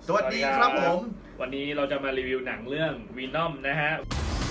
สวัสดีครับผมวันนี้เราจะมารีวิวหนังเรื่องวีนอมนะฮะ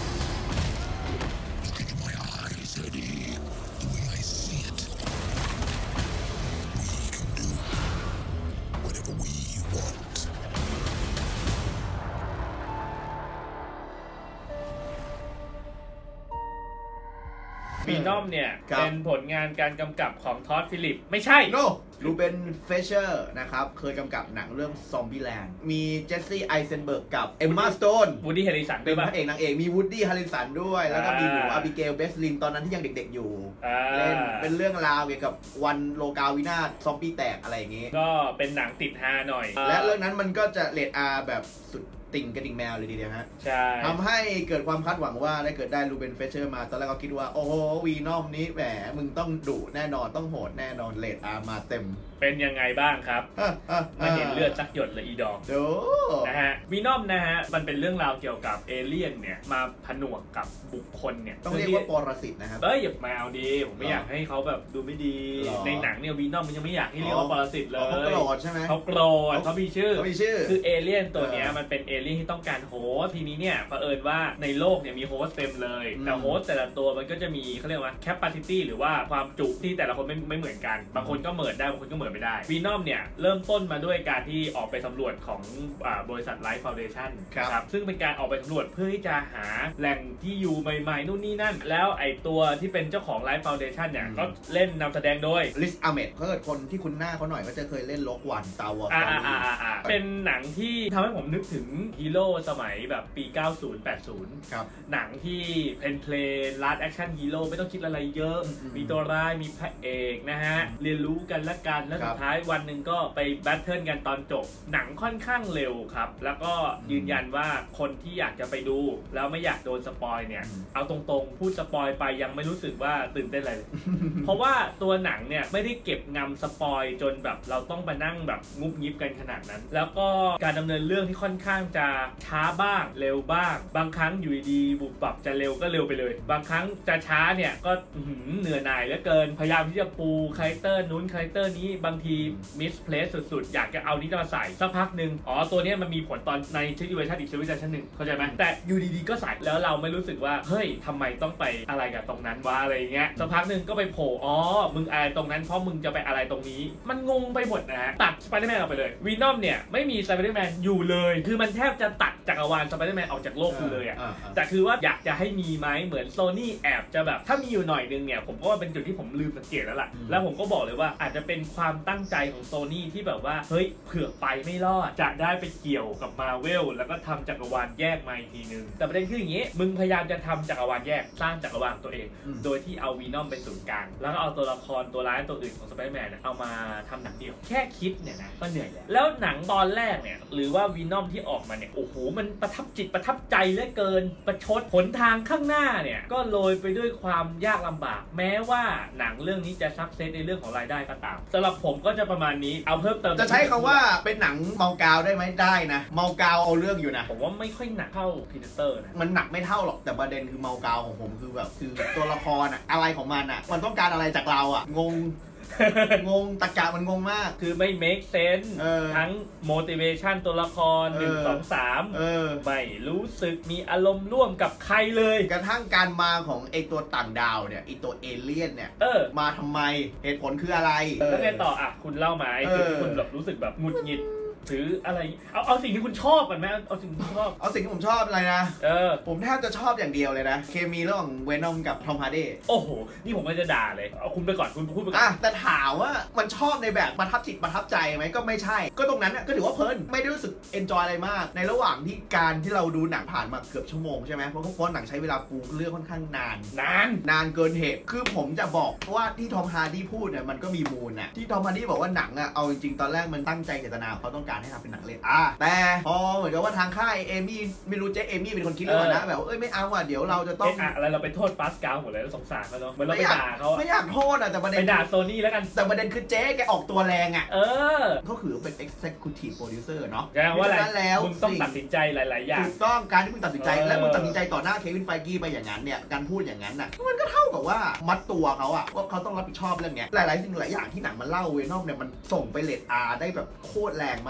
วีนอมเนี่ยเป็นผลงานการกำกับของท็อดฟิลิปไม่ใช่รูเบนเฟเชอร์นะครับเคยกำกับหนังเรื่องซอมบี้แลนด์มีเจสซี่ไอเซนเบิร์กกับเอมมาสโตนวูดดี้ แฮร์ริสันเป็นพระเอกนางเอกมีวูดดี้ แฮร์ริสันด้วยแล้วก็มีหนูอาบิเกล เบสลินตอนนั้นที่ยังเด็กๆอยู่เล่นเป็นเรื่องราวเกี่ยวกับวันโลกาวินาศซอมบี้แตกอะไรอย่างงี้ก็เป็นหนังติดฮาหน่อยและเรื่องนั้นมันก็จะเรทอาร์แบบสุดติ่งกระดิ่งแมวเลยทีเดียวฮะใช่ทำให้เกิดความคาดหวังว่าได้เกิดได้รูเบนเฟเชอร์มาตอนแรกก็คิดว่าโอ้โหวีนอมนี้แหมมึงต้องดุแน่นอนต้องโหดแน่นอนเรทอาร์มาเต็มเป็นยังไงบ้างครับมาเห็นเลือดสักหยดเลยอีดอกนะฮะวีนอมนะฮะมันเป็นเรื่องราวเกี่ยวกับเอเลี่ยนเนี่ยมาผนวกกับบุคคลเนี่ยต้องเรียกว่าปรสิตนะครับอย่ามาเอาดีผมไม่อยากให้เขาแบบดูไม่ดีในหนังเนี่ยวีนอมมันยังไม่อยากให้เรียกว่าปรสิตเลยเขาโกรธใช่ไหมเขาโกรธเขามีชื่อคือเอเลี่ยนตัวเนี้ยมันเป็นเอเลี่ยนที่ต้องการโฮสทีนี้เนี่ยเผอิญว่าในโลกเนี่ยมีโฮสเต็มเลยแต่โฮสแต่ละตัวมันก็จะมีเขาเรียกว่าแคปซิตี้หรือว่าความจุที่แต่ละคนไม่เหมือนกันบางคนก็เหมือนได้บางคนก็เหมือนไม่ได้วีนอมเนี่ยเริ่มต้นมาด้วยการที่ออกไปสำรวจของบริษัท Life Foundation ครับซึ่งเป็นการออกไปสำรวจเพื่อที่จะหาแหล่งที่อยู่ใหม่ๆนู่นนี่นั่นแล้วไอตัวที่เป็นเจ้าของ Life Foundation เนี่ยก็เล่นนำแสดงโดยลิสอาเมดเขาเกิดคนที่คุณหน้าเขาหน่อยก็จะเคยเล่นล็อกวันตาวอร์เป็นหนังที่ทำให้ผมนึกถึงฮีโร่สมัยแบบปี90-80 ครับหนังที่เพลนลาร์ดแอคชั่นฮีโร่ไม่ต้องคิดอะไรเยอะมีตัวร้ายมีพระเอกนะฮะเรียนรู้กันและกันแล้วสุดท้ายวันหนึ่งก็ไปแบทเทิลกันตอนจบหนังค่อนข้างเร็วครับแล้วก็ยืนยันว่าคนที่อยากจะไปดูแล้วไม่อยากโดนสปอยเนี่ยเอาตรงๆพูดสปอยไปยังไม่รู้สึกว่าตื่นเต้นอะไรเลย เพราะว่าตัวหนังเนี่ยไม่ได้เก็บงำสปอยจนแบบเราต้องมานั่งแบบงุบงิบกันขนาดนั้นแล้วก็การดำเนินเรื่องที่ค่อนข้างจะช้าบ้างเร็วบ้างบางครั้งอยู่ดีบุบปับจะเร็วก็เร็วไปเลยบางครั้งจะช้าเนี่ยก็เหนื่อยหน่ายเหลือเกินพยายามที่จะปูคาแรคเตอร์นู้นคาแรคเตอร์นี้บางทีมิสเพลสสุดๆอยากจะเอานี้มาใส่สักพักหนึ่งตัวนี้มันมีผลตอนในซิทูเอชั่นอีกซิทูเอชั่นหนึ่งเข้าใจไหมแต่อยู่ดีๆก็ใส่แล้วเราไม่รู้สึกว่าเฮ้ยทำไมต้องไปอะไรกับตรงนั้นวะอะไรเงี้ยสักพักหนึ่งก็ไปโผล่มึงอะไรตรงนั้นเพราะมึงจะไปอะไรตรงนี้มันงงไปหมดนะฮะตัดสไปเดอร์แมนออกไปเลยวีนอมเนี่ยไม่มีสไปเดอร์แมนอยู่เลยคือมันแทบจะตัดจักรวาลสไปเดอร์แมนออกจากโลกเลยอ่ะแต่คือว่าอยากจะให้มีไหมเหมือนโซนี่แอบจะแบบถ้ามีอยู่หน่อยนึงเนี่ยผมก็ว่าเป็นจุดที่ผมลืมสังเกตแล้วล่ะแล้วผมก็บอกเลยว่าอาจจะเป็นความตั้งใจของโซนี่ที่แบบว่าเฮ้ยเผื่อไปไม่รอดจะได้ไปเกี่ยวกับมาเวลแล้วก็ทำจักรวาลแยกมาอีกทีนึงแต่ประเด็นคืออย่างนี้มึงพยายามจะทำจักรวาลแยกสร้างจักรวาลตัวเองโดยที่เอาวีนอมเป็นศูนย์กลางแล้วก็เอาตัวละครตัวร้ายตัวอื่นของสไปเดอร์แมนเอามาทำหนังเดียวแค่คิดเนี่ยนะก็เหนื่อยแล้วหนังตอนแรกเนี่ยหรือว่าวีนอมที่ออกมาเนี่ยโอ้โหมันประทับจิตประทับใจเหลือเกินประชดหนทางข้างหน้าเนี่ยก็โรยไปด้วยความยากลำบากแม้ว่าหนังเรื่องนี้จะซักเซสในเรื่องของรายได้ก็ตามสำหรับผมก็จะประมาณนี้เอาเพิ่มเติมจะใช้คำว่าเป็นหนังเมากาวได้ไหมได้นะเมากาวเอาเรื่องอยู่นะผมว่าไม่ค่อยหนักเท่าพีเตอร์นะมันหนักไม่เท่าหรอกแต่ประเด็นคือเมากาวของผมคือแบบคือตัวละครอะอะไรของมันอะมันต้องการอะไรจากเราอะงงตะกะมันงงมากคือไม่ make sense ทั้ง motivation ตัวละคร1 2 3ไม่รู้สึกมีอารมณ์ร่วมกับใครเลยกระทั่งการมาของไอตัวต่างดาวเนี่ยไอตัวเอเลี่ยนเนี่ยมาทำไมเหตุผลคืออะไรแล้วไงต่อคุณเล่ามาไอจุดที่คุณแบบรู้สึกแบบหงุดหงิดหรืออะไรเอาสิ่งที่คุณชอบกันไหมเอาสิ่งที่คุณชอบเอาสิ่งที่ผมชอบอะไรนะผมแทบจะชอบอย่างเดียวเลยนะเคมีระหว่างเวนอมกับทอมฮาร์ดีโอ้โหนี่ผมก็จะด่าเลยเอาคุณไปก่อนคุณพูดไปก่อนแต่ถามว่ามันชอบในแบบประทับจิตประทับใจไหมก็ไม่ใช่ก็ตรงนั้นก็ถือว่าเพลินไม่ได้รู้สึกเอนจอยอะไรมากในระหว่างที่การที่เราดูหนังผ่านมาเกือบชั่วโมงใช่ไหมเพราะหนังใช้เวลาปูเรื่องค่อนข้างนานเกินเหตุคือผมจะบอกว่าที่ทอมฮาร์ดีพูดเนี่ยมันก็มีมูลนะที่ทอมฮาร์ดีบอกว่าหนังเอาจริงๆตอนแรกมันตั้งใจเจตนาเขาต้องการให้ทำเป็นหนังเล่นแต่พอเหมือนกับว่าทางค่ายเอมี่ไม่รู้เจ๊เอมี่เป็นคนคิดหรือเปล่านะแบบไม่เอาเดี๋ยวเราจะต้องอะไรเราไปโทษปาสกาลหมดเลยแล้วสงสารเขาเนาะเหมือนเราไปด่าเขาไม่อยากโทษแต่ประเด็นไปด่าโซนี่แล้วกันแต่ประเด็นคือเจ๊แกออกตัวแรงเขาคือเป็น executive producer เนาะแปลว่าอะไรมึงต้องตัดสินใจหลายๆอย่างถูกต้องการที่มึงตัดสินใจและมึงตัดสินใจต่อหน้าเควินไฟกี้ไปอย่างนั้นเนี่ยการพูดอย่างนั้นน่ะมันก็เท่ากับว่ามัดตัวเขาว่าเขาต้องรับผิดชอบเรื่องเนี้ยหลายๆสิ่งหลายอย่างที่หนังมันเล่าเวนอมเนี่ยมันส่งไปเรท R ได้แบบโคตรแรงมาก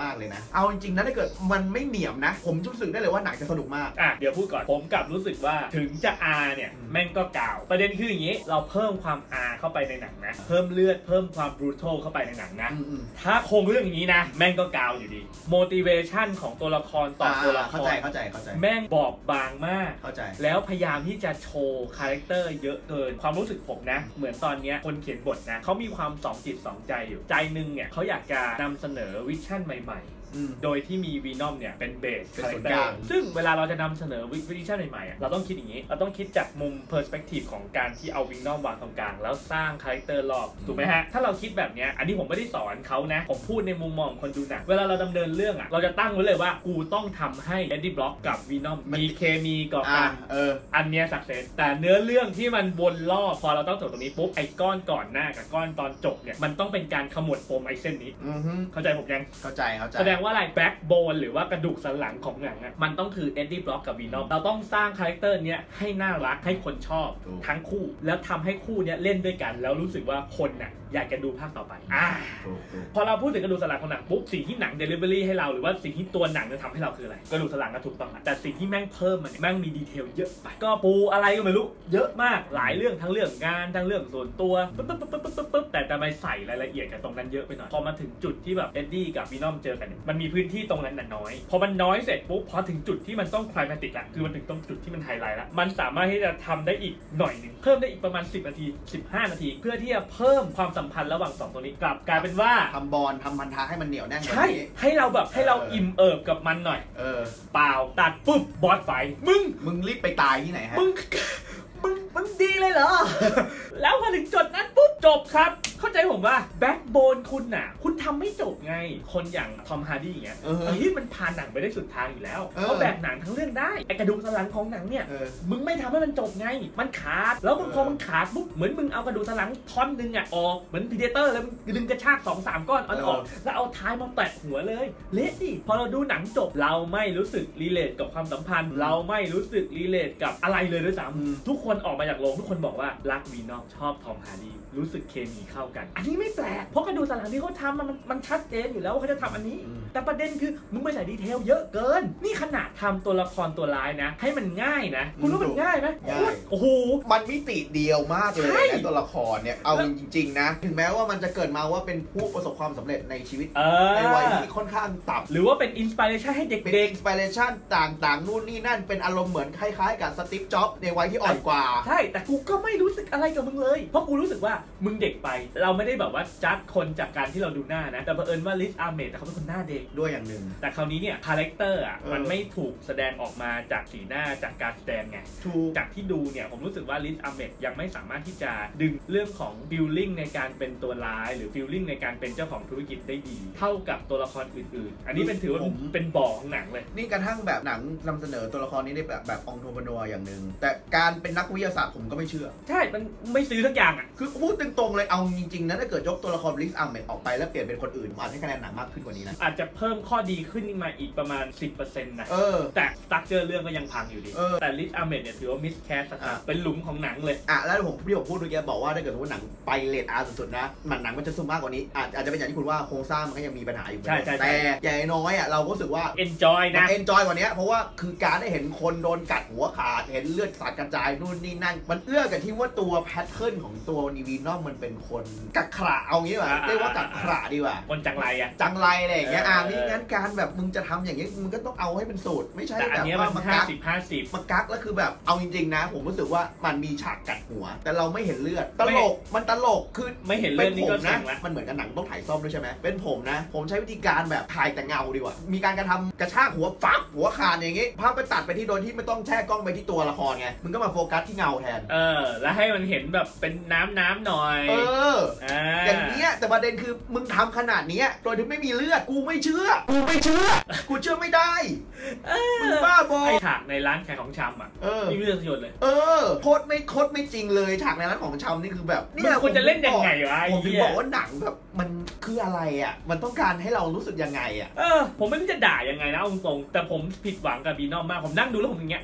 ากเลยนะเอาจริงๆนะถ้าเกิดมันไม่เหนียมนะผมรู้สึกได้เลยว่าหนังจะสนุกมากเดี๋ยวพูดก่อนผมกลับรู้สึกว่าถึงจะอาเนี่ยแม่งก็กาวประเด็นคืออย่างนี้เราเพิ่มความอาเข้าไปในหนังนะเพิ่มเลือดเพิ่มความบรูทัลเข้าไปในหนังนะถ้าคงเรื่องอย่างนี้นะแม่งก็กาวอยู่ดี motivation ของตัวละครต่อตัวละครเข้าใจแม่งบอบบางมากเข้าใจแล้วพยายามที่จะโชว์คาแรคเตอร์เยอะเกินความรู้สึกผมนะเหมือนตอนนี้คนเขียนบทนะเขามีความสองจิตสองใจอยู่ใจนึงเนี่ยเขาอยากจะนำเสนอวิชั่นใหม่ๆโดยที่มีวีนอมเนี่ยเป็นเบสคาแรคเตอร์ซึ่งเวลาเราจะนำเสนอวิชั่นใหม่ๆเราต้องคิดอย่างนี้เราต้องคิดจากมุมเพอร์สเปกทีฟของการที่เอาวีนอมวางตรงกลางแล้วสร้างคาแรคเตอร์รอบถูกไหมฮะถ้าเราคิดแบบนี้อันนี้ผมไม่ได้สอนเขานะผมพูดในมุมมองคนดูหนังเวลาเราดำเนินเรื่องเราจะตั้งไว้เลยว่ากูต้องทำให้เอ็ดดี้บล็อกกับวีนอมมีเคมีก่อกันอันเนี้ยสักเซสแต่เนื้อเรื่องที่มันวนรอบพอเราต้องจบตรงนี้ปุ๊บไอ้ก้อนก่อนหน้ากับก้อนตอนจบเนี่ยมันต้องเป็นการขมวดปมไอ้เส้นนี้เข้าใจผมยังเข้าใจแสดงว่าอะไรแบ็คโบนหรือว่ากระดูกสันหลังของหนังมันต้องคือเอ็ดดี้บล็อกกับวีนอมเราต้องสร้างคาแรคเตอร์เนี้ยให้น่ารักให้คนชอบทั้งคู่แล้วทำให้คู่เนี้ยเล่นด้วยกันแล้วรู้สึกว่าคนน่ะอยากจะดูภาคต่อไปพอเราพูดถึงกระดูกสันหลังของหนังปุ๊บสิ่งที่หนังเดลิเวอรี่ให้เราหรือว่าสิ่งที่ตัวหนังจะทำให้เราคืออะไรกระดูกสันหลังก็ถูกต้องแต่สิ่งที่แม่งเพิ่มมันแม่งมีดีเทลเยอะไปก็ปูอะไรก็ไม่รู้เยอะมากหลายเรื่องทั้งเรื่องงานทั้งเรื่องส่วนตัวปุ๊บแต่ทำไมใส่รายละเอียดกับตรงนั้นเยอะไปหน่อยพอมาถึงจุดที่แบบเอ็ดดี้กับวีนอมเจอกันมันมีพื้นที่ตรงนั้นน้อยพอมันน้อยเสร็จปุ๊บพอถึงจุดที่มันต้องไคลแมติกละคือมันถึงตรงจุดที่มันไฮไลท์ละมันสามารถที่จะทำได้อีกหน่อยนึงเพิ่มได้อีกประมาณ10 นาที15 นาทีเพื่อที่จะเพิ่มความสัมพันธ์ระหว่าง2ตัวนี้กลายเป็นว่าทำบอลทำพันธะให้มันเหนียวแน่นใช่ให้เราแบบให้เราอิ่มเอิบกับมันหน่อยเปล่าตัดปุ๊บบอสไฟมึงรีบไปตายที่ไหนฮะมึงดีเลยเหรอ แล้วพอถึงจุดนั้นปุ๊บจบครับเข้าใจผมว่าแบ็คโบนคุณน่ะคุณทำไม่จบไงคนอย่างทอมฮาร์ดี้อย่างเงี้ยมันพาหนังไปได้สุดทางอยู่แล้วเขาแบกหนังทั้งเรื่องได้ไอกระดูกสันหลังของหนังเนี่ยมึงไม่ทำให้มันจบไงมันขาดแล้วพอมันขาดปุ๊บเหมือนมึงเอากระดูกสันหลังท่อนนึงออกเหมือนพีเดเตอร์แล้วมึงดึงกระชาก 2-3 ก้อนออกแล้วเอาท้ายมาแตะหัวเลยเละดิพอเราดูหนังจบเราไม่รู้สึกรีเลทกับความสัมพันธ์เราไม่รู้สึกรีเลทกับอะไรเลยด้วยซ้ำทุกคนออกมาจากโรงทุกคนบอกว่ารักวีนอมชอบทอมฮาร์ดี้รู้สึกเคมีเข้ากันอันนี้ไม่แปลกเพราะกระดูกสันหลังที่เขาทำมันชัดเจนอยู่แล้วว่าเขาจะทำอันนี้แต่ประเด็นคือมึงไม่ใส่ดีเทลเยอะเกินนี่ขนาดทำตัวละครตัวร้ายนะให้มันง่ายนะคุณรู้มันง่ายไหมโอ้โหมันมิติเดียวมากเลยนะตัวละครเนี่ยเอาจริงๆนะถึงแม้ว่ามันจะเกิดมาว่าเป็นผู้ประสบความสำเร็จในชีวิตในวัยที่ค่อนข้างต่ำหรือว่าเป็นอินสปิเรชันให้เด็กเป็นอินสปิเรชันต่างๆนู่นนี่นั่นเป็นอารมณ์เหมือนคล้ายๆกับสตีฟจ็อบส์ในวัยที่อ่อนกว่าใช่แต่กูก็ไม่รู้สึกอะไรกับมึงเลยเพราะกูรู้สึกว่ามึงเด็กไปเราไม่ได้แบบว่าจัดคนจากการที่เราดูหน้านะแต่เผอิญว่าลิซอาร์เมดเขาเป็นคนหน้าเด็กด้วยอย่างหนึ่งแต่คราวนี้เนี่ยคาแรคเตอร์มันไม่ถูกแสดงออกมาจากสีหน้าจากการแสดงไงจากที่ดูเนี่ยผมรู้สึกว่าลิซอาร์เมดยังไม่สามารถที่จะดึงเรื่องของฟีลลิ่งในการเป็นตัวร้ายหรือฟีลลิ่งในการเป็นเจ้าของธุรกิจได้ดีเท่ากับตัวละครอื่นๆอันนี้เป็นถือว่าเป็นบ่อของหนังเลยนี่กระทั่งแบบหนังนำเสนอตัวละครนี้ได้แบบองโทปนัวอย่างหนึ่งแต่การเป็นนักวิทยาศาสตร์ผมก็ไม่เชื่อใช่มันไม่ซื้อทั้งอย่างคือพูดตรงๆเลยเอาจริงๆนะถ้าเกิดยกตัวละครลิซอาร์เมดออกไปแล้วเปลี่ยนเป็นคนอื่นอาจให้คะแนนหนังมากขึ้นกว่านี้นะอาจจะเพิ่มข้อดีขึ้นมาอีกประมาณ 10% นะแต่สตั๊กเจอเรื่องก็ยังพังอยู่ดีแต่ลิซอาร์เมดเนี่ยถือว่ามิสแคสครับเป็นหลุมของหนังเลยแล้วที่ผมพูดเมื่อกี้บอกว่าถ้าเกิดว่าหนังไปเรทอาร์สุดๆนะหนังมันจะซูมมากกว่านี้อาจจะเป็นอย่างที่คุณว่าโครงสร้างมันก็ยังมีปัญหาอยู่แต่ใหญ่น้อยเราก็รู้สึกว่า enjoy นะ enjoy กว่านี้เพราะว่าคือการได้เห็นคนโดนกัดหัวขาดเห็นเลือดสาดกระจายนู่นนี่นั่นมันเอื้อกับที่ว่าตัวแพทเทิร์นของตัวนีวีนอมมันเป็นคนกักขระเอางี้ว่ะเรียกว่ากักขระดีกว่าคนจังไรจังไรอะไรอย่างเงี้ยนี่งั้นการแบบมึงจะทำอย่างเงี้ยมึงก็ต้องเอาให้เป็นสูตรไม่ใช่แบบว่ามากักมากักแล้วคือแบบเอาจริงๆนะผมรู้สึกว่ามันมีฉากกัดหัวแต่เราไม่เห็นเลือดตลกมันตลกคือไม่เห็นเลือดนี่ก็นะมันเหมือนกับหนังต้องถ่ายซ่อมด้วยใช่ไหมเป็นผมนะผมใช้วิธีการแบบถ่ายแต่เงาดีกว่ามีการกระทำกระชากหัวฟักหัวขาดอย่างงี้ภาพไปตัดไปที่โดยที่ไม่ต้องแช่กล้องไปที่ตัวละครไงมึงก็มาโฟกัสที่เงาแทนแล้วให้มันเห็นแบบเป็นน้ำหน่อยอย่างเงี้ยแต่ประเด็นคือมึงทำขนาดนี้โดยที่ไม่มีเลือดกูไม่เชื่อกูเชื่อไม่ได้มึงบ้าบอฉากในร้านขายของชำนี่เรื่องยนต์เลยโคตรไม่จริงเลยฉากในร้านของชำนี่คือแบบนี่คุณจะเล่นยังไงวะผมถึงบอกว่าหนังแบบมันคืออะไรมันต้องการให้เรารู้สึกยังไงผมไม่รู้จะด่ายังไงนะเอาตรงๆแต่ผมผิดหวังกับบีนอมมากผมนั่งดูแล้วผมอย่างเงี้ย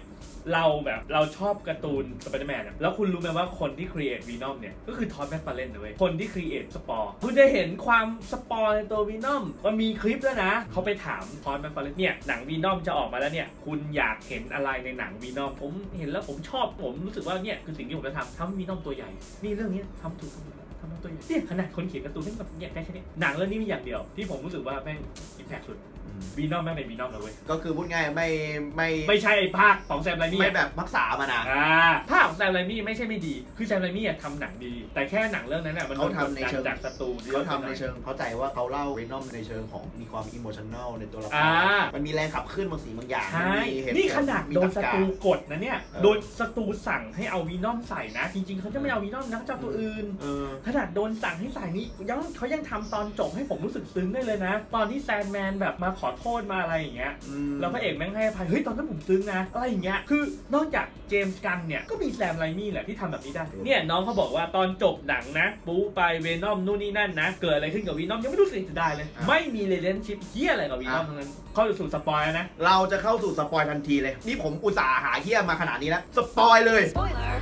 เราชอบการ์ตูนสไปเดอร์แมนแล้วคุณรู้ไหมว่าคนที่ครีเอทวีนอมเนี่ยก็คือทอดแมคฟาร์เลนนะเว้ยคนที่ครีเอทสปอร์คุณจะเห็นความสปอร์ในตัววีนอมมันมีคลิปด้วยนะเขาไปถามทอดแมคฟาร์เลนเนี่ยหนังวีนอมจะออกมาแล้วเนี่ยคุณอยากเห็นอะไรในหนังวีนอมผมเห็นแล้วผมชอบผมรู้สึกว่าเนี่ยคือสิ่งที่ผมจะทำวีนอมตัวใหญ่นี่เรื่องนี้ทำถูกทำตัวใหญ่เนี่ยขนาดคนเขียนการ์ตูนนี่แบบเนี่ยได้แค่นี้หนังเรื่องนี้มีอย่างเดียวที่ผมรู้สึกว่าแม่งอิมแพคสุดวีนอมแม่งเป็นวีนอมเลยเว้ยก็คือพูดง่ายไม่ใช่ไอ้ภาคของแซมไรมี่ไม่แบบรักษามานะภาคของแซมไรมี่ไม่ใช่ไม่ดีคือแซมไรมี่ทำหนังดีแต่แค่หนังเรื่องนั้นมันเขาทำในเชิงจากสตูเขาทำในเชิงเข้าใจว่าเขาเล่าวีนอมในเชิงของมีความอิโมชันแนลในตัวละครมันมีแรงขับเคลื่อนบางสิ่งบางอย่างใช่นี่ขนาดโดนสตูกดนะเนี่ยโดนสตูสั่งให้เอาวีนอมใส่นะจริงๆเขาจะไม่เอาวีนอมนะเขาจะเอาตัวอื่นขนาดโดนสั่งให้ใส่นี่เขายังทำตอนจบให้ผมรู้สึกซึ้งได้เลยนะตอนที่แซนแมนแบบมาขอโทษมาอะไรอย่างเงี้ยแล้วพระเอกแม่งให้อภัยเฮ้ยตอนนั้นผมซึ้งนะอะไรอย่างเงี้ยคือนอกจากเจมส์กันเนี่ยก็มีแซมไรมี่แหละที่ทำแบบนี้ได้เนี่ยน้องเขาบอกว่าตอนจบหนังนะปูไปเวนอมนู่นนี่นั่นนะเกิดอะไรขึ้นกับวีนอมยังไม่รู้สึกจะได้เลยไม่มีเรเลนชิพเฮียอะไรกับวีนอมทั้งนั้นเข้าสู่สปอยล์นะเราจะเข้าสู่สปอยล์ทันทีเลยนี่ผมอุตส่าห์หาเฮียมาขนาดนี้แล้วสปอยล์เลย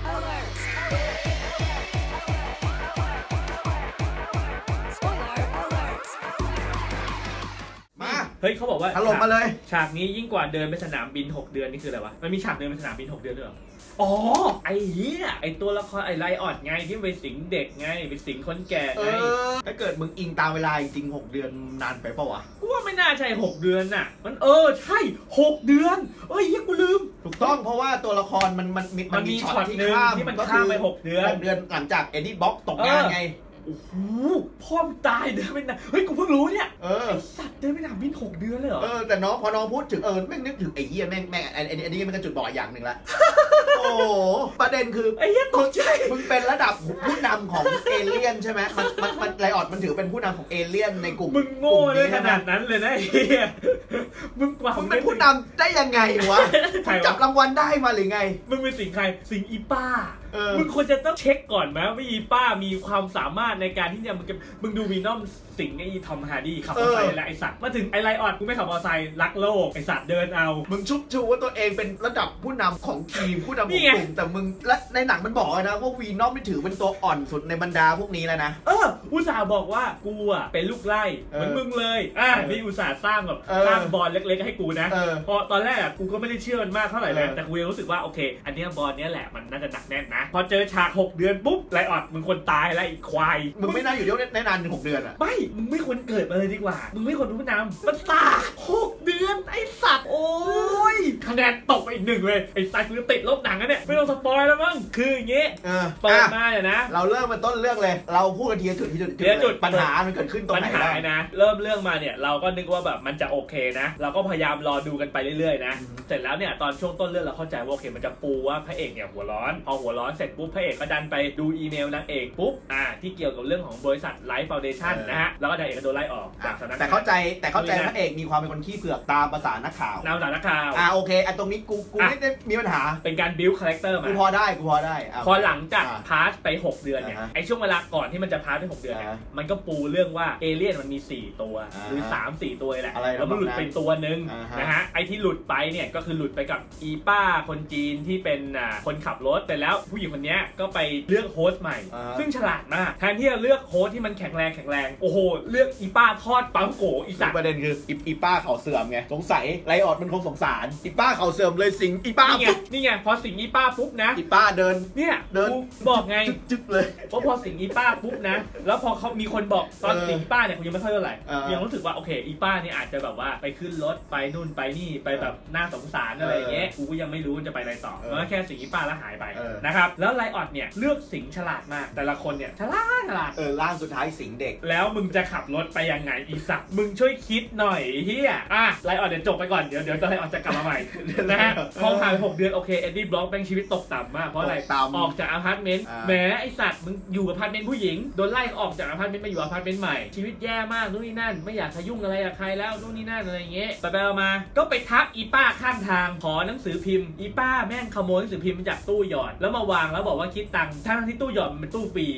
เฮ้ยเขาบอกว่าถล่มมาเลยฉากนี้ยิ่งกว่าเดินไปสนามบิน6 เดือนนี่คืออะไรวะมันมีฉากเดินไปสนามบิน6 เดือนด้วยเหรออ๋อไอ้เหี้ยไอ้ตัวละครไอ้ไลออดไงที่ไปสิงเด็กไงไปสิงคนแก่ไงถ้าเกิดมึงอิงตามเวลาจริง6 เดือนนานไปเปล่าวะกูว่าไม่น่าใช่6 เดือนน่ะมันใช่6 เดือนเฮ้ยกูลืมถูกต้องเพราะว่าตัวละครมันมีช็อตที่ข้ามไป6 เดือนหลังจากเอ็ดดี้บ็อกตกงานไงโอ้โหพ่อมตายเดินไปนะเฮ้ยกูเพิ่งรู้เนี่ยไอสัตว์เดินไปหนังบิน6 เดือนเลยเหรอแต่น้องพอน้องพูดถึงแม่งนึกถึงไอ้เหี้ยแม่งอันนี้มันก็จุดบ่อยอย่างหนึ่งละโอ้ประเด็นคือไอ้เหี้ยตกใจมึงเป็นระดับผู้นำของเอเลี่ยนใช่ไหมมันไลออดมันถือเป็นผู้นำของเอเลี่ยนในกลุ่มมึงโง่เลยขนาดนั้นเลยนะไอ้เหี้ยมึงเป็นผู้นำได้ยังไงวะจับรางวัลได้มาหรือไงมึงเป็นสิงใครสิงอีป้ามึงควรจะต้องเช็คก่อนไหมว่าอีป้ามีความสามารถในการที่จะมึงดูวีนอมสิงไอ้ทอมฮาร์ดี้ขับมอเตอร์ไซค์และไอสัตว์มาถึงไอไลออดกูไม่ขับมอเตอร์ไซค์รักโลกไอสัตว์เดินเอามึงชุบชูว่าตัวเองเป็นระดับผู้นำของทีมผู้นำของกลุ่มแต่มึงและในหนังมันบอกนะว่าวีนอมไม่ถือเป็นตัวอ่อนสุดในบรรดาพวกนี้แล้วนะอุตส่าห์บอกว่ากูเป็นลูกไล่เหมือนมึงเลยนี่อุตส่าห์สร้างแบบสร้างบอลเล็กๆให้กูนะพอตอนแรกกูก็ไม่ได้เชื่อมันมากเท่าไหร่เลยแต่กูยังรู้สึกว่าโอเคอันนี้บอลนี้แหละมันน่าจะหนักแน่นนะพอเจอฉาก6 เดือนปุ๊บไลออดมึงคนตายแล้วอีกควายมึงไม่น่าอยู่ได้นานถึง6 เดือนอ่ะไม่มึงไม่ควรเกิดมาเลยดีกว่ามึงไม่ควรเป็นผู้นำมันตา6 เดือนไอสัตว์โอ้ยคะแนนตกไปอีก1เลยไอสัตว์กูจะติดลบหนังกันเนี่ยไม่ต้องสปอยแล้วมั้งคืออย่างงี้เปิดมาเนี่ยนะเราเริ่มมาต้นเรื่องเลยเราพูดกันทีละจุดปัญหามันเกิดขึ้นตรงไหนนะเริ่มเรื่องมาเนี่ยเราก็นึกว่าแบบมันจะโอเคนะเราก็พยายามรอดูกันไปเรื่อยๆนะเสร็จแล้วเนี่ยตอนช่วงต้นเรื่องเราเข้าใจว่าโอเคมันจะปูว่าพระเอกเนี่ยหัวร้อนพอหัวร้อนเสร็จปุ๊บพระเอกก็ดันไปดูอีเมลนางเอกปุ๊บที่เกี่ยวกับเรื่องของบริษัทไลฟ์ฟาวเดชั่นนะฮะแล้วก็นางเอกก็โดนไล่ออกจากสำนักแต่เข้าใจพระเอกมีความเป็นคนขี้เผือกตามภาษานักข่าวนักข่าวโอเคตรงนี้กูไม่ได้มีปัญหาเป็นการบิวคาแรคเตอร์มากูพอได้พอหลังจากพาสไป6 เดือนเนี่ยไอช่วงเวลาก่อนที่มันจะพาสไป6 เดือนเนี่ยมันก็ปูเรื่องว่าเอเลี่ยนมันมี4 ตัวหรือ 3-4 ตัวแหละแล้วมันหลุดไปตัวนึงนะฮะไอที่หลุดไปเนี่ยก็คือหลุดไปกับอีป้าคนจีนที่เป็นคนขับรถแต่แล้วผู้หญิงคนนี้ก็ไปเลือกโฮสต์ใหม่ซึ่งฉลาดมากแทนที่จะเลือกโฮสต์ที่มันแข็งแรงโอ้โหเลือกอีป้าทอดปังโกอีสัตว์ประเด็นคืออีป้าเขาเสื่อมไงสงสัยไลออดมันคงสงสารอีป้าเขาเสื่อมเลยสิงอีป้านี่ไงพอสิงอีป้าปุ๊บนะอีป้าเดินบอกไงจึ๊กเลยเพราะพอสิงอีป้าปุ๊บนะแล้วพอเขามีคนบอกตอนสิงอีป้าเนี่ยกูยังไม่ค่อยเท่าไหร่ยังรู้สึกว่าโอเคอีป้าเนี่ยอาจจะแบบว่าไปขึ้นรถไปนู่นไปนี่ไปแบบน่าสงสารอะไรอย่างเงี้ยกูก็ยังไม่รู้จะไปอะไรต่อแล้วแค่สิงอีป้าแล้วหายไปนะครับแล้วไลออดเนี่ยเลือกสิงฉลาดมากแต่ละคนเนี่ยฉลาดร่างสุดท้ายสิงเด็กแล้วมึงจะขับรถไปยังไงอีสัตว์มึงช่วยคิดหน่อยเฮียไลออดเดี๋ยวจบไปก่อนเดี๋ยวไลออดจะกลับมาใหม่นะฮะพอผ่าน6 เดือนโอเคเอ็ดดี้บล็อกแม่งชีวิตตกต่ำมากเพราะอะไรออกจากอพาร์ตเมนต์แหมไอสัตว์มึงอยู่อพาร์ตเมนต์ผู้หญิงโดนไล่ออกจากอพาร์ตเมนต์มาอยู่อพาร์ตเมนต์ใหม่ชีวิตแย่มากนู่นนี่นั่นไม่อยากขยุ่งอะไรกับใครแล้วนู่นนี่นั่นอะไรเงี้ยไปมาก็ไปทักอีป้าข้างทางขอหนังสือพิมพ์อีป้าแม่งขโมยหนังสือพิมพ์มาจากตู้หยอดแล้วมาวางแล้วบอกว่าคิดตังค์ทั้งที่ตู้หยอดมันเป็นตู้ฟรี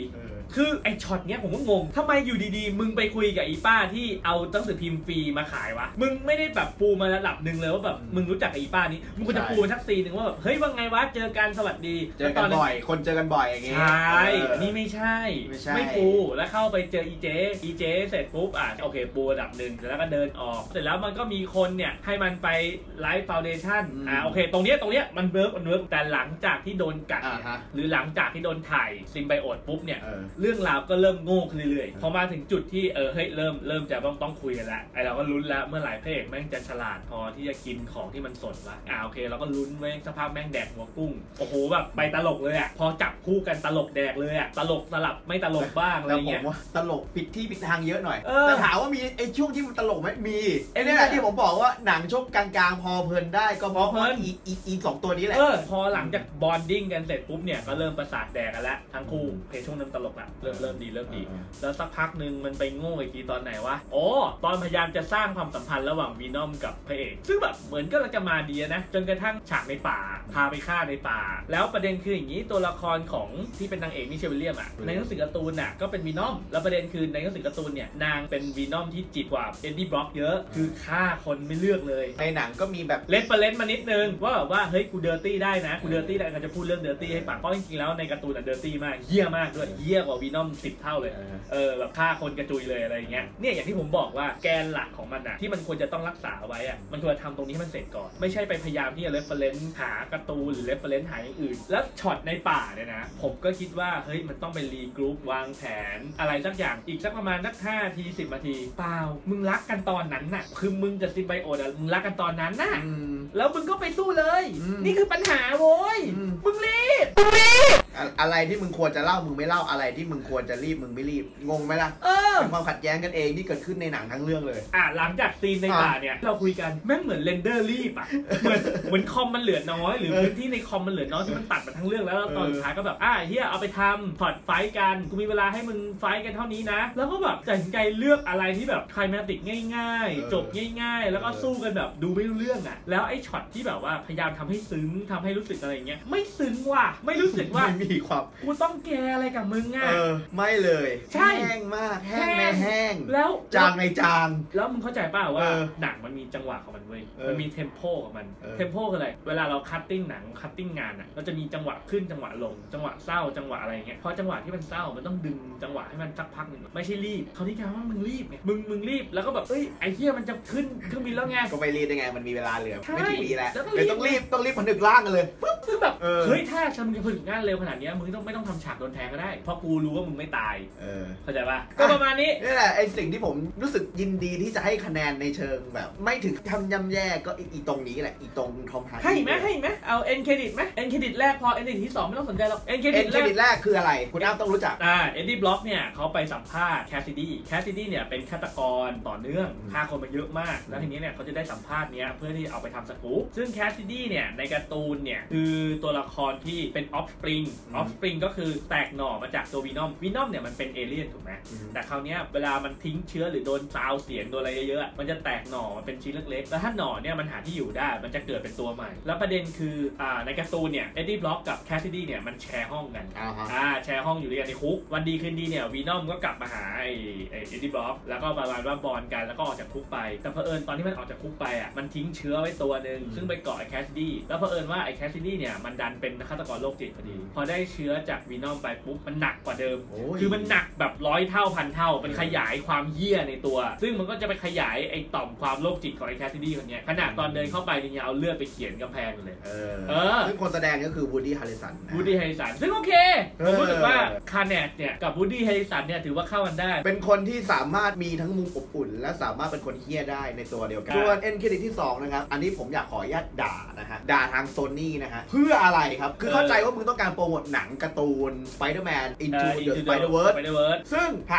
คือไอช็อตเนี้ยผมก็งงทำไมอยู่ดีๆมึงไปคุยกับอีป้าที่เอาหนังสือพิมพ์ฟรีมาขายวะมึงไม่ได้แบบปูมาระดับหนึ่งเลยว่าแบบมึงรู้จักอีป้านี้มึงควรจะปูมาสักซีนึงว่าแบบเฮ้ยว่าไงวะเจอกันสวัสดีเจอกันบ่อยคนเจอกันบ่อยอย่างเงี้ยใช่นี่ไม่ใช่ไม่ปูแล้วเข้าไปเจออีเจเสร็จปุ๊บโอเคปูระดับหนึ่งแล้วก็เดินออกเสร็จแล้วมันก็มีคนเนี่ยให้มันไปไลฟ์ฟาวเดชั่นโอเคตรงเนี้ยมันเวิร์กแต่หลังจากที่โดนกัดหรือหลังจากที่โดนถ่ายซิมไบโอตปุ๊บเนี่ยเรื่องราวก็เริ่มโง่ขึ้นเรื่อยๆพอมาถึงจุดที่เฮ้ยเริ่มจะต้องคุยกันแล้วไอเราก็ลุ้นแล้วเมื่อไหร่พระเอกแม่งจะฉลาดพอที่จะกินของที่มันสดวะโอเคเราก็ลุ้นไว้สภาพแม่งแดกหัวกุ้งโอ้โหแบบไปตลกเลยพอจับคู่กันตลกแดกเลยตลกสลับไม่ตลกบ้างอะไรเงี้ยตลกปิดที่ปิดทางเยอะหน่อยแต่ถามว่ามีไอช่วงที่มันตลกไหมมีไอนี่แหละที่ผมบอกว่าหนังช่วงกลางๆพอเพลินได้ก็เพราะอีสองตัวนี้แหละพอหลังจากบอนดิ้งกันเสร็จปุ๊บเนี่ยก็เริ่มประสาทแดกกันแล้วทั้งคู่เพลงช่วงนั้นตลกละเริ่มดีแล้วสักพักนึงมันไปโง่อีกทีตอนไหนวะตอนพยายามจะสร้างความสัมพันธ์ระหว่างวีนอมกับพระเอกซึ่งแบบเหมือนก็จะมาดีนะจนกระทั่งฉากในป่าพาไปฆ่าในป่าแล้วประเด็นคืออย่างนี้ตัวละครของที่เป็นนางเอกมิเชลวิลเลียมในหนังสือการ์ตูนก็เป็นวีนอมแล้วประเด็นคือในหนังสือการ์ตูนเนี่ยนางเป็นวีนอมที่จิตกว่าเอ็ดดี้บล็อกเยอะคือฆ่าคนไม่เลือกเลยในหนังก็มีแบบเลนมานิดนึงว่าแบบว่าเฮ้ยกูเดอร์ตี้ได้นะกูเดอร์ตี้ได้ก็จะพูดเรื่องเดอร์ตี้ให้ฟังเพราะจริงๆแล้วในการ์ตูนเดอร์ตี้มากเหี้ยมากด้วยเหี้ยกว่าวีนอม10 เท่าเลยแบบฆ่าคนกระจุยเลยอะไรอย่างเงี้ยเนี่ยอย่างที่ผมบอกว่าแกนหลักของมันที่มันควรจะต้องรักษาไว้มันควรทำตรงนี้ให้มันเสร็จก่อนไม่ใช่ไปพยายามที่จะเรฟเฟอเรนซ์หาการ์ตูนหรือเรฟเฟอเรนซ์หาอย่างอื่นแล้วช็อตในป่าเนี่ยนะผมก็คิดว่าเฮ้ยมันต้องไปรีกรุ๊ปวางแผนอะไรสักอย่างอีกสักประมาณ5 นาที10 นาทีเปล่ามึงรักกันตอนนั้นน่ะคือมึงกับซิมไบโอตมึงรักกันตอนนั้นน่ะแล้วมึงก็ไปสู้เลยนี่คือปัญหาโว้ยมึงรีบอะไรที่มึงควรจะเล่ามึงไม่เล่าอะไรที่มึงควรจะรีบมึงไม่รีบงงไหมล่ะเป็นความขัดแย้งกันเองที่เกิดขึ้นในหนังทั้งเรื่องเลยหลังจากซีนในป่าเนี่ยเราคุยกันแม่งเหมือนเรนเดอร์รีบเหมือนคอมมันเหลือน้อยหรือพื้นที่ในคอมมันเหลือน้อยที่มันตัดมาทั้งเรื่องแล้วตอนสุดท้ายก็แบบเฮียเอาไปทำถอดไฟกันกูมีเวลาให้มึงไฟกันเท่านี้นะแล้วก็แบบตัดสินใจเลือกอะไรที่แบบไคลแมติกง่ายๆจบง่ายๆแล้วก็สู้กันแบบดูไม่รู้เรื่องแล้วไอ้ช็อตที่แบบว่าพยายามทำให้ซึ้งทำให้รู้สึกอะไรอย่างเงี้ยไม่ซึ้งว่ะไม่รู้สึกว่าไม่มีความกูต้องแกอะไรกับมึงไม่เลยใช่แห้งมากแห้งในแห้งแล้วจางในจางแล้วมึงเข้าใจป่ะว่าหนังมันมีจังหวะของมันเว้ยมันมีเทมโปของมันเทมโปคืออะไรเวลาเราคัตติ้งหนังคัตติ้งงานเราจะมีจังหวะขึ้นจังหวะลงจังหวะเศร้าจังหวะอะไรอย่างเงี้ยพอจังหวะที่มันเศร้ามันต้องดึงจังหวะให้มันสักพักนึงไม่ใช่รีบเขาที่กล่าวว่ามึงรีบไงมึงรีบแล้วก็แบบไอ้เหี้ยมันจะขึ้นเครื่องบินแล้วไงก็ไม่รีบได้ไงมันมีเวลาเหลือไม่ถึงปีแล้วต้องรีบผนึกร่างกันเลยปุ๊บคือแบบเฮ้ยถ้ามึงจะผนึกงานเร็วขนาดนี้มึงไม่ต้องทำฉากโดนแทงก็ได้เพราะกูรู้ว่ามึงไม่ตายเข้าใจป่ะก็ประมาณนี้นี่แหละไอ้สิ่งที่ผมรู้สึกยินดีที่จะให้คะแนนในเชิงแบบไม่ถึงทำย่ำแย่ก็อีตรงนี้แหละอีตรงทอมฮาร์ดี้ให้ไหมเอาเอ็นเครดิตไหมเอ็นเครดิตแรกพอเอ็นเครดิตที่2ไม่ต้องสนใจหรอกเอ็นเครดิตแรกคืออะไรคุณอ้ำต้องรู้จักเอ็ดดี้บล็อกเนี่ยเขาไปสัมภาษณ์แคสซิดี้เนี่ยเป็นฆาตกรต่อเนื่องฆ่าคนมาเยอะมากแล้วทีนี้เนี่ยเขาจะได้สัมภาษณ์เนี้ยเพื่อที่เอาไปทำสกู๊ปซึ่งแคสซิดี้เนี่ยในการ์ตูนเนี่ยคือตัวละครที่เป็นออฟสปริงก็คือแตกหน่อมาจากตัววีนอมเนี่ยมันเป็นเอเลี่ยนถูกไหมแต่คราวนี้เวลามันทิ้งเชื้อหรือโดนซาวเสียงโดนอะไรเยอะๆมันจะแตกหน่อมันเป็นชิ้นเล็กๆแล้วถ้าหน่อเนี่ยมันหาที่อยู่ได้มันจะเกิดเป็นตัวใหม่แล้วประเด็นคือในการ์ตูนเนี่ยเอ็ดดี้บล็อกกับแคสซิดี้เนี่ยมันแชร์ห้องกันแชร์ห้องอยู่ด้วยกันในคุกวันดีคืนดีเนี่ยวีนอมก็กลับมาหาไอ้เอ็ดดี้บล็อกแล้วก็ประมาณว่าบอลกันแล้วก็ออกจากคุกไปแต่เผอิญตอนที่มันออกจากคุกไปมันทิ้งเชื้อไว้ตัวนึงซึ่งไปเกาะไอ้แคสซิดี้แล้วเผอิญว่าไอ้แคสซิดี้เนี่ยมันดันเป็นฆาตกรโรคจิตพอดีพอได้เชื้อจากวีนอมไปปุ๊บมันหนักกว่าเดิมคือมันหนักแบบ100 เท่า1,000 เท่ามันขยายความเหี้ยในตัวซึ่งมันก็จะไปขยายไอ้ต่อมความโรคจิตของไอ้แคสซิดี้คนนี้ขนาดตอนเดินเข้าไปเนี่ยเอาเลือดไปเขียนกำแพงเลยซึ่งคนแสดงก็คือวูดดี้ฮาริสันซึ่งโอเคผมรู้สึกว่าคาร์เนตเนี่ยกับวูดดี้ฮาริสันเนี่ยถือว่าเข้ากันได้เป็นคนที่สามารถมีทั้งมุมอบอุ่นและสามารถเป็นคนเหี้ยได้ในตัวเดียวกันส่วนเอ็นเครดิตที่2นะครับอันนี้ผมอยากขออนุญาตด่านะฮะด่าทางโซนี่นะฮะเพื่ออะไรครับคือเข้าใจว่ามึงต้องการโปรโมทหนังการ์ตูน Spider-Man Into the Spider-Verse ซึ่งถามว่า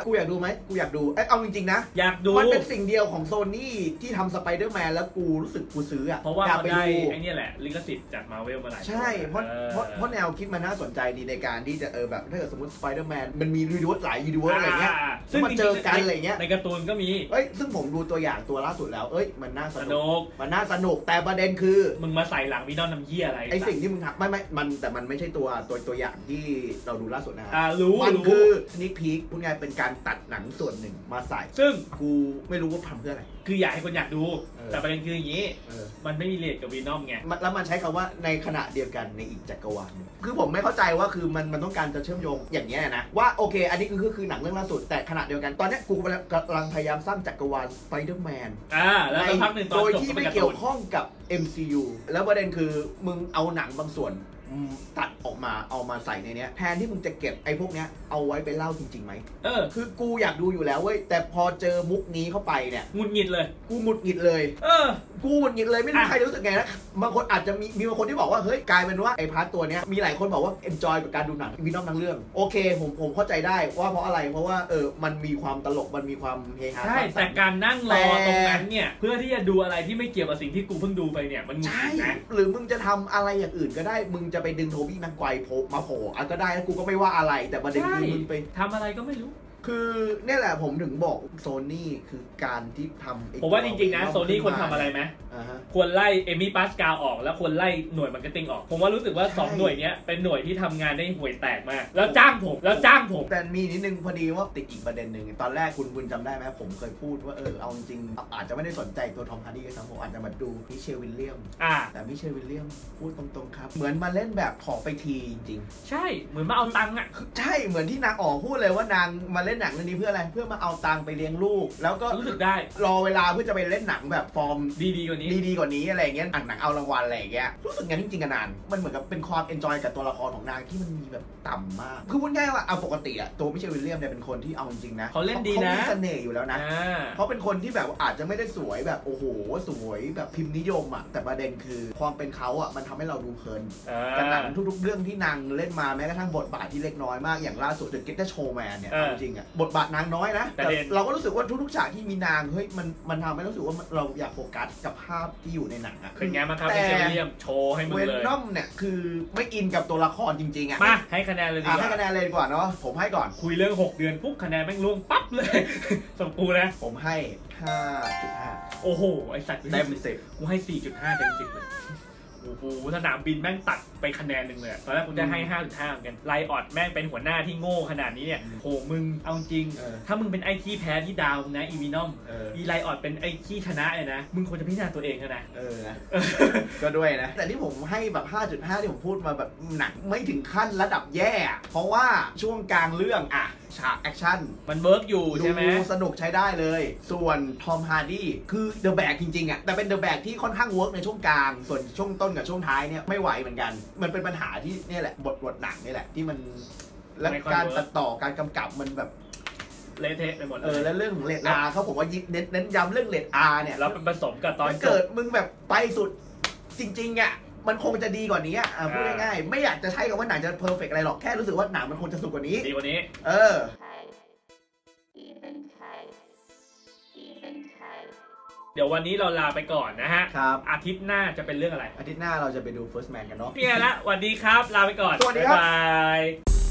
กูอยากดูไหมกูอยากดูเอาจริงๆนะอยากดูมันเป็นสิ่งเดียวของโซนี่ที่ทำสไปเดอร์แมนแล้วกูรู้สึกกูซื้อเพราะว่าเขาได้ไอ้นี่แหละลิขสิทธิ์จากมาเวลมาหลายใช่เพราะแนวคิดมันน่าสนใจดีในการที่จะแบบถ้าเกิดสมมติสไปเดอร์แมนมันมียูนิเวิร์สหลายยูนิเวิร์สอะไรเงี้ยซึ่งมาเจอกันอะไรเงี้ยในการ์ตูนก็มีซึ่งผมดูตัวอย่างตัวล่าสุดแล้วมันน่าสนุกแต่ประเด็นคือมึงมาใส่หลังวินอนน้ำเหี้ยอะไรไอสิ่งที่มึงทำไม่แต่มันไม่ใช่ตัวอย่างที่เราดูล่าสุดนะรู้มันคือสนิคพีคพูดง่ายเป็นการตัดหนังส่วนหนึ่งมาใส่ซึ่งกูไม่รู้ว่าทำเพื่ออะไรคืออยากให้คนอยากดูแต่ประเด็นคืออย่างนี้มันไม่มีเลทกับวีนอมไงแล้วมันใช้คำว่าในขณะเดียวกันในอีกจักรวาลคือผมไม่เข้าใจว่าคือมันต้องการจะเชื่อมโยงอย่างนี้นะว่าโอเคอันนี้คือหนังเรื่องล่าสุดแต่ขณะเดียวกันตอนนี้กูกำลังพยายามสร้างจักรวาลสไปเดอร์แมนแล้วพักหนึ่งโดยที่ไม่เกี่ยวข้องกับ MCU แล้วประเด็นคือมึงเอาหนังบางส่วนตัดออกมาเอามาใส่ในเนี้ยแทนที่มึงจะเก็บไอ้พวกเนี้ยเอาไว้ไปเล่าจริงๆไหมคือกูอยากดูอยู่แล้วเว้ยแต่พอเจอมุกนี้เข้าไปเนี่ยหงุดหงิดเลยกูหงุดหงิดเลยกูหงุดหงิดเลยไม่รู้ใครรู้สึกไงนะบางคนอาจจะมีบางคนที่บอกว่าเฮ้ยกลายเป็นว่าไอ้พาร์ทตัวเนี้ยมีหลายคนบอกว่า enjoy กับการดูหนังวินอมทั้งเรื่องโอเคผมเข้าใจได้ว่าเพราะอะไรเพราะว่ามันมีความตลกมันมีความเฮฮาใช่แต่การนั่งรอตรงนั้นเนี่ยเพื่อที่จะดูอะไรที่ไม่เกี่ยวกับสิ่งที่กูเพิ่งดูไปเนี่ยมันใช่หรือมึงจะทำอะไรอย่างอื่นก็ได้มึงจะไปดึงโทบี้แม็กไกวร์มาโผล่ก็ได้กูก็ไม่ว่าอะไรแต่ประเด็นคือมึงไปทำอะไรก็ไม่รู้คือเนี่ยแหละผมถึงบอกโซนี่คือการที่ทำผมว่าจริงๆนะโซนี่ควรทำอะไรไหมควรไล่เอมี่ปาสกาลออกแล้วควรไล่หน่วยมาร์เก็ตติ้งออกผมว่ารู้สึกว่า2หน่วยนี้เป็นหน่วยที่ทำงานได้ห่วยแตกมากแล้วจ้างผมแต่มีนิดนึงพอดีว่าติดอีกประเด็นหนึ่งตอนแรกคุณจำได้ไหมผมเคยพูดว่าเอาจริงอาจจะไม่ได้สนใจตัวทอมฮาร์ดี้ก็ตามผมอาจจะมาดูมิเชลวิลเลียมแต่มิเชลวิลเลียมพูดตรงๆครับเหมือนมาเล่นแบบขอไปทีจริงๆใช่เหมือนมาเอาตังค์อ่ะใช่เหมือนที่นางอ๋อพูดเลยว่านางมาเล่นหนังเรื่องนี้เพื่ออะไรเพื่อมาเอาตังค์ไปเลี้ยงลูกแล้วก็รู้สึกได้รอเวลาเพื่อจะไปเล่นหนังแบบฟอร์มดีกว่านี้อะไรเงี้ยหนังเอารางวัลอะไรเงี้ยรู้สึกงั้นจริงๆกันนานมันเหมือนกับเป็นความเอนจอยกับตัวละครของนางที่มันมีแบบต่ำมากคือพูดง่ายว่าเอาปกติอะตัวมิเชลวิลเลียมเนี่ยเป็นคนที่เอาจริงๆนะเขาเล่นดีนะเขามีเสน่ห์อยู่แล้วนะเขาเป็นคนที่แบบอาจจะไม่ได้สวยแบบโอ้โหสวยแบบพิมพ์นิยมอะแต่ประเด็นคือความเป็นเขาอะมันทำให้เราดูเพลินแต่หนังทุกๆเรื่องที่นางเล่นมาแม้กระทั่งบทบาทที่เล็กน้อยมากอย่างล่าสุด The Greatest Showman เนี่ยจริงอะบทบาทนางน้อยนะแต่เราก็รู้สึกว่าทุกๆฉากที่มีนางเฮ้ยมันทำให้รู้สึกว่าเราอยากโฟกัสกับภาพที่อยู่ในหนังอะเป็นไงบ้างครับมิเชลวิลเลียมโชว์ให้มึงเลยเวนอมเนี่ยคือไม่อินกับตัวละครจริงๆอะมาให้คะแนนเลยดีกว่าให้คะแนนเลยดีกว่าเนาะผมให้ก่อนคุยเรื่อง6 เดือนปุ๊บคะแนนแม่งล่วงปั๊บเลยสมปูนะผมให้ 5.5 โอ้โหไอสัตว์เต็ม10 กูให้ 4.5 เต็ม 10เลยโอ้โหสนามบินแม่งตัดไปคะแนนหนึ่งเลยตอนแรกกูจะให้ 5.5 เหมือนกันไลออดแม่งเป็นหัวหน้าที่โง่ขนาดนี้เนี่ยโหมึงเอาจริงถ้ามึงเป็นไอ้ที่แพ้ที่ดาวนะอีวีนอมอีไลออดเป็นไอ้ที่ชนะเลยนะมึงควรจะพิจารณาตัวเองนะก็ด้วยนะแต่ที่ผมให้แบบ 5.5 ที่ผมพูดมาแบบหนักไม่ถึงขั้นระดับแย่เพราะว่าช่วงกลางเรื่องฉากแอคชั่นมันเวิร์กอยู่ใช่ไหมดูสนุกใช้ได้เลยส่วนทอมฮาร์ดี้คือเดอะแบกจริงๆแต่เป็นเดอะแบกที่ค่อนข้างเวิร์กในช่วงกลางส่วนช่วงต้นกับช่วงท้ายเนี่ยไม่ไหวเหมือนกันมันเป็นปัญหาที่นี่แหละบทหนังนี่แหละที่มันและการตัดต่อการกำกับมันแบบเละเทะไปหมดแล้วเรื่องของเรทอาร์เขาผมว่าเน้นย้ำเรื่องเรทอาร์เนี่ยแล้วผสมกับตอนเกิดมึงแบบไปสุดจริงๆมันคงจะดีกว่านี้พูดง่ายๆไม่อยากจะใช้คำว่าหนังจะเพอร์เฟกต์อะไรหรอกแค่รู้สึกว่าหนังมันคงจะสุดกว่านี้ดีกว่านี้เดี๋ยววันนี้เราลาไปก่อนนะฮะครับอาทิตย์หน้าจะเป็นเรื่องอะไรอาทิตย์หน้าเราจะไปดู First Man กันเนาะเนี่ยละสวัสดีครับลาไปก่อนสวัสดีครับบ๊ายบาย